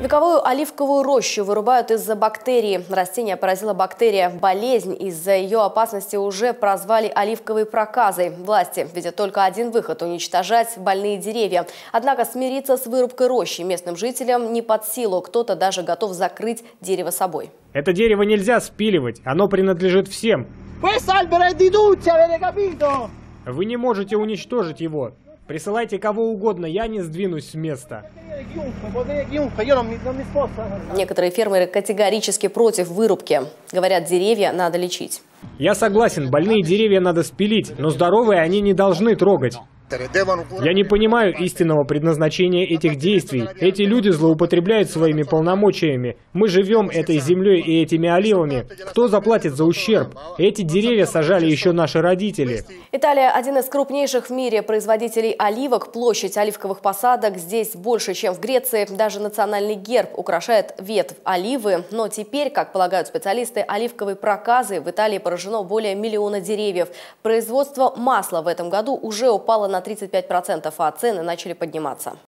Вековую оливковую рощу вырубают из-за бактерии. Растение поразила бактерия. Болезнь из-за ее опасности уже прозвали оливковой проказой. Власти видят только один выход – уничтожать больные деревья. Однако смириться с вырубкой рощи местным жителям не под силу. Кто-то даже готов закрыть дерево собой. Это дерево нельзя спиливать. Оно принадлежит всем. Вы не можете уничтожить его. Присылайте кого угодно, я не сдвинусь с места. Некоторые фермеры категорически против вырубки. Говорят, деревья надо лечить. Я согласен, больные деревья надо спилить, но здоровые они не должны трогать. Я не понимаю истинного предназначения этих действий. Эти люди злоупотребляют своими полномочиями. Мы живем этой землей и этими оливами. Кто заплатит за ущерб? Эти деревья сажали еще наши родители. Италия – один из крупнейших в мире производителей оливок. Площадь оливковых посадок здесь больше, чем в Греции. Даже национальный герб украшает ветвь оливы. Но теперь, как полагают специалисты, оливковой проказой в Италии поражено более 1 миллиона деревьев. Производство масла в этом году уже упало на 35%, а цены начали подниматься.